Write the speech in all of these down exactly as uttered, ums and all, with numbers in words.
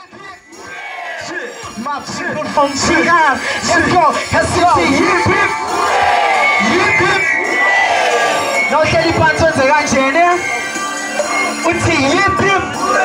My people from T I, let's go, let's go. Hip hip, hip hip. No tell you pants on the ranch, eh? What's the hip hip?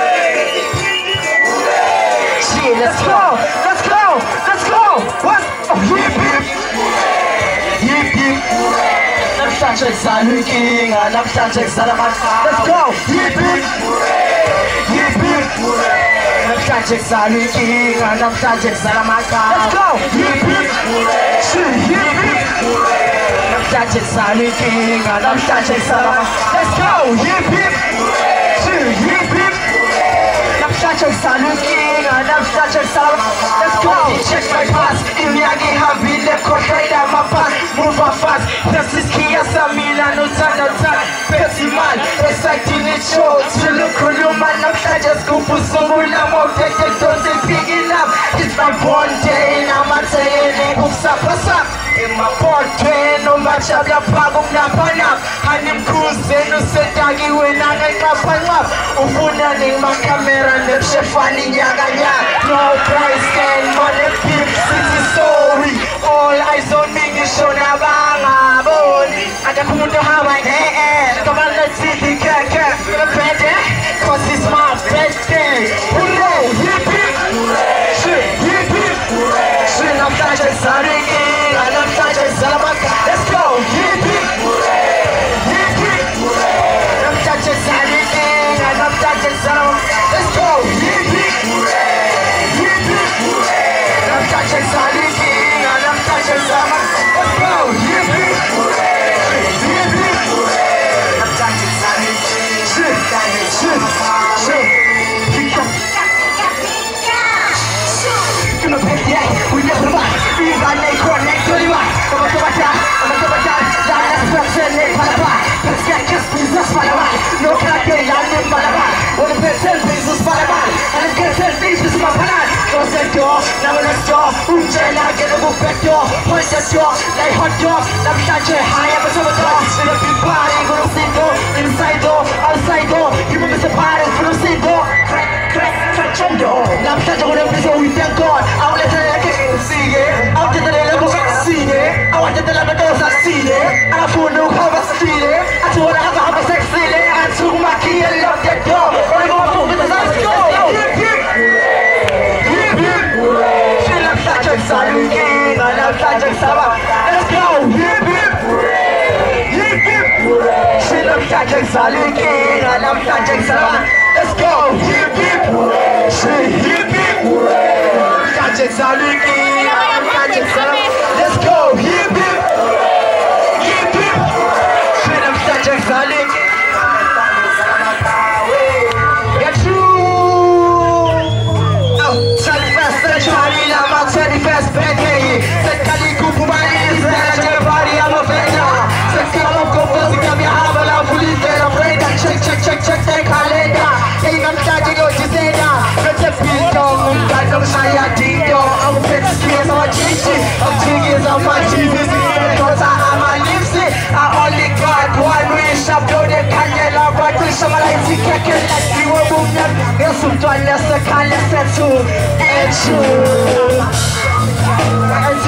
Shit, let's go, let's go, let's go. What? Oh, hip hip, hip hip. Let's touch it, Salu King. Let's touch it, Salamat. Let's go, hip hip, hip hip. Let's touch it, Salu King. Let's touch it, Salamat. Let's go, hip hip, shit, hip hip. Let's touch it, Salu King. Let's touch it, Salamat. Let's go, hip hip, shit, hip hip. Let's touch it, Salu King. Let's touch it, Salamat. Let's go, check my pass. Iliagi habi le kokaida my pass. Move on fast. This is Kia Samila no sana sana. Pepsi man, exciting it show. Chilu kulu man, I'm just go for some more. I'm out there, they don't say picking up. It's my born day, I'm not saying what's up, what's up. In my born day, no match up your pagong na panap. Hanim cruise, no set dagi when I get my pan up. Ufuna ning my camera, the chef funny yaganya. No price, can money, pimp, city story. All eyes on me, you show na banga bon. Ada kumunto hawai eh eh. Come on, let's see the cat cat. The better, cause it's my birthday. Hooray, hip hip, shit, hip hip, shit. I'm such a sorry king, and I'm such a Salamat. Let's go, hip hip, hip hip. I'm such a sorry king, and I'm such a Salamat. Let's go, hip hip, hip hip. I'm such a sorry king, and I'm such a Salamat. Let's go, hip hip, hip hip. I'm such a sorry king, shit, shit, shit. You know, yeah, we never mind. We got a connect to the right. I'm a go back down, I'm a go back down. That's what's in it, Palapa. Let's get just business, Palapa. No crack, I'm in Palapa. What a person, business, Palapa. And I'm getting business, my Palapa. Close the door, now let's go. Ujela, get a book back door. Point the door, like hot dog. I'm such a high, I'm a summer dog. In a big party, gonna see door. Inside door, outside door. You remember the party, gonna see door. Crack, crack, touch and door. I'm such a good episode, we thank God. I want to tell you, I can't see it. I want to tell you, I can't see it. I want to tell you, I can't see it. I don't know how I see it. I told her, I have a sex in it. I took my key and locked that door. I'm going to move it, let's go. Hip hip, hip hip. She loves such a Salu King. I love such a Salamat. Let's go. Hip hip, hip hip. She loves such a Salu King. I love such a Salamat. Let's go. Hip hip, she hip hip. Such a Salu King. I love such a Salamat. Let's go. Hip hip, hip hip. She loves such a Salu King. Get true. Oh, thirty-first century, I'm a thirty-first birthday. Set Kali Kupumani is there, everybody, I'm a vendor. Set Kala Kupumani, come here, have a love, police, they're afraid. Check, check, check, check, check, calendar. Hey, I'm starting to just say that. Let's just be done, I'm got no shy, I'm I'm a bit scared, I'm a chichi. I'm chiggers, I'm a Jesus. Because I am a lipstick. I only got one wish. I'm doing it, can't get out, but wish I'm a light, you can't get like you were moving. There's some toilets, I can't listen to. And true.